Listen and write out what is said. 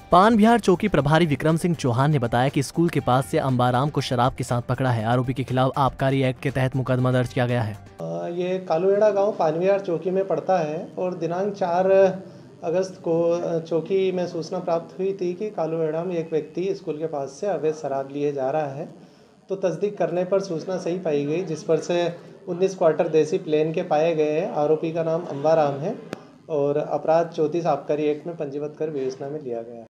पान बिहार चौकी प्रभारी विक्रम सिंह चौहान ने बताया कि स्कूल के पास से अंबाराम को शराब के साथ पकड़ा है। आरोपी के खिलाफ आबकारी एक्ट के तहत मुकदमा दर्ज किया गया है। ये कालूएड़ा गांव पान बिहार चौकी में पड़ता है और दिनांक 4 अगस्त को चौकी में सूचना प्राप्त हुई थी कि कालूएड़ा में एक व्यक्ति स्कूल के पास से अवैध शराब लिए जा रहा है। तो तस्दीक करने पर सूचना सही पाई गई, जिस पर से 19 क्वार्टर देसी प्लेन के पाए गए हैं। आरोपी का नाम अंबाराम है और अपराध 34 आबकारी एक्ट में पंजीबद्ध कर विवेचना में लिया गया है।